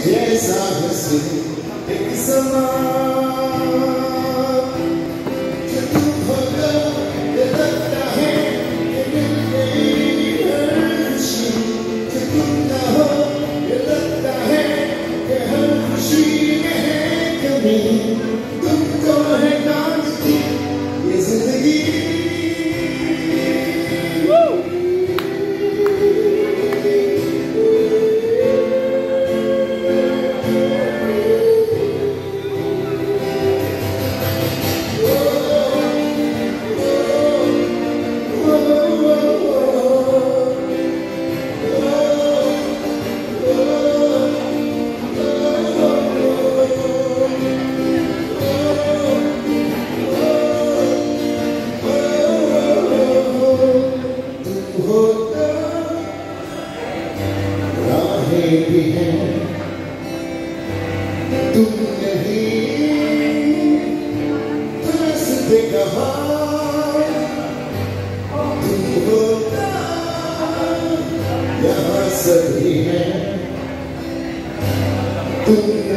जैसा हंसे एक समा जो तू होगा ये लगता है कि मिल गई हर खुशी जो तुम ना हो ये लगता है कि हर खुशी में है कमी तुमको है काटती ये जिंदगी भी है तुम नहीं रास्ते कहाँ तुम होता यहाँ सभी है तुम